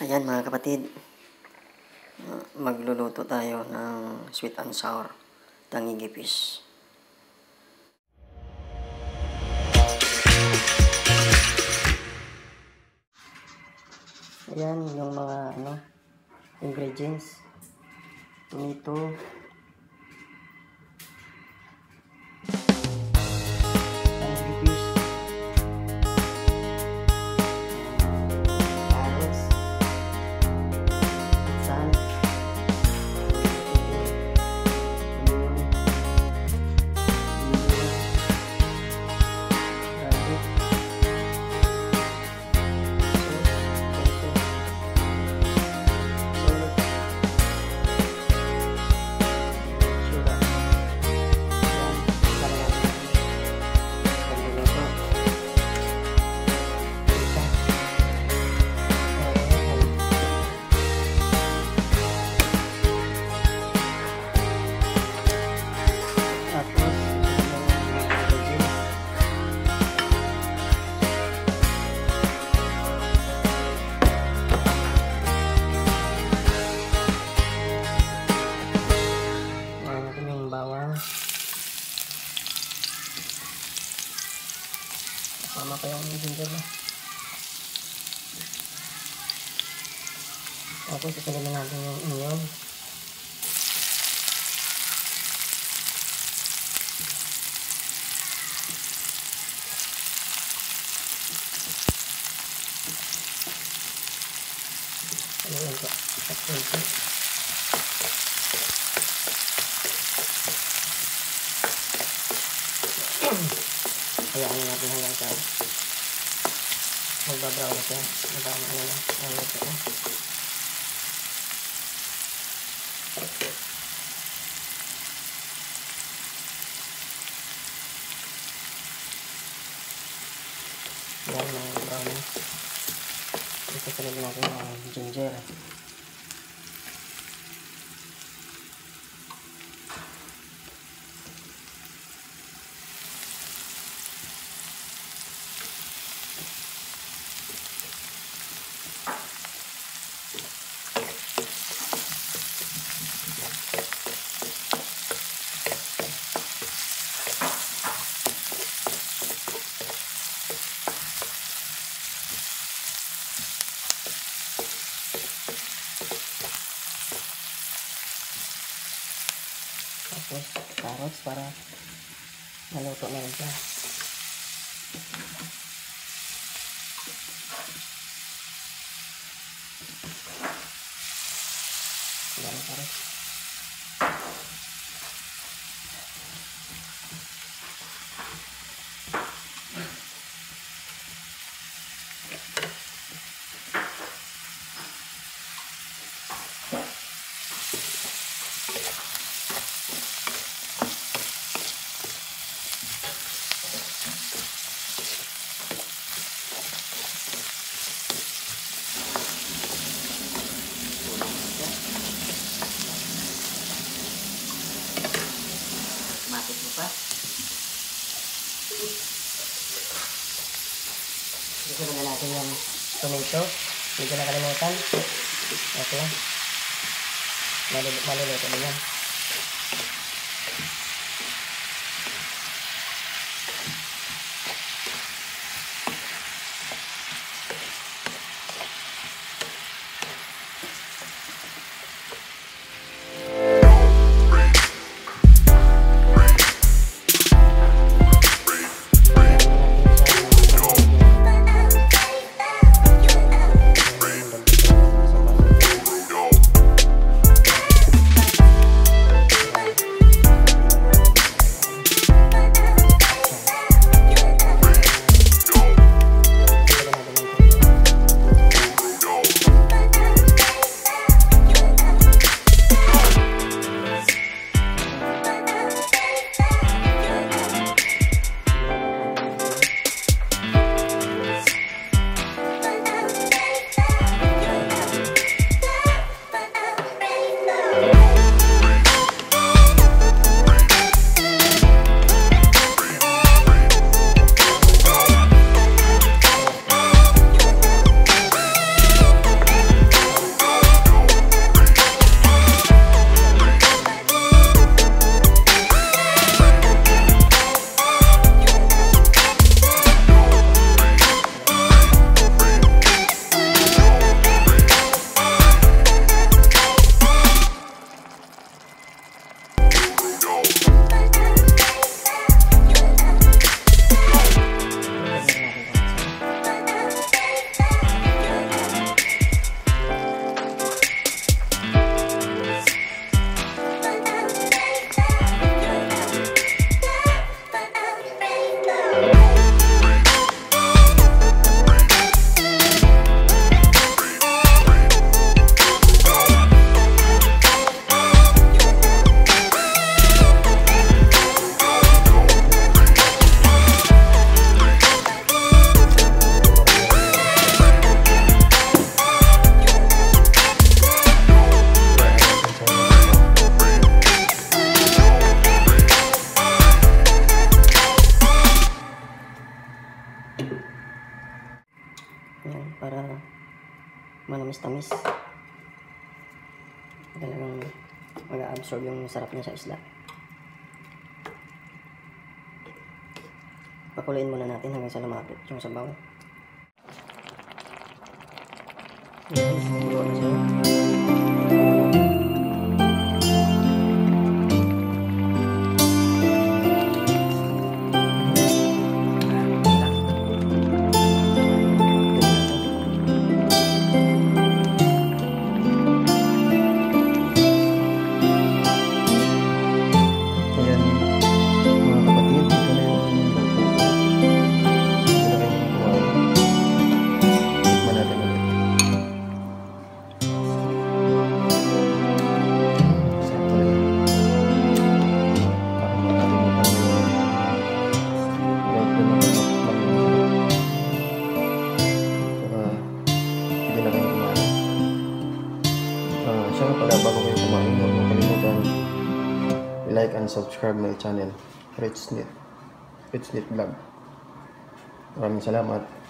Ayan mga kapatid, magluluto tayo ng sweet and sour tangigipis. Ayan yung mga ingredients. Ito tangigipis, sama pa yung ginger na. Tapos isalin na natin yung onion. Ayan po. Hayaan natin hanggang sa magbabraw na siya. Hanggang yan mga brown na. Isasalin natin yung ginger. Tapos carrots para maluto na rin siya. Yan ang carrots. Matik mo pa. Dito na natin yung tomato. Dito na kalimutan. Ito yan. Maluluto na yan. manamis-tamis. Talagang mag-absorb yung sarap niya sa isda. Pakuluin muna natin hanggang sa lumapit yung sabaw. Luto na siya. Siya pala, bago kayo kumain, huwag mo kalimutan like and subscribe my channel, Richneth Vlog. Maraming salamat.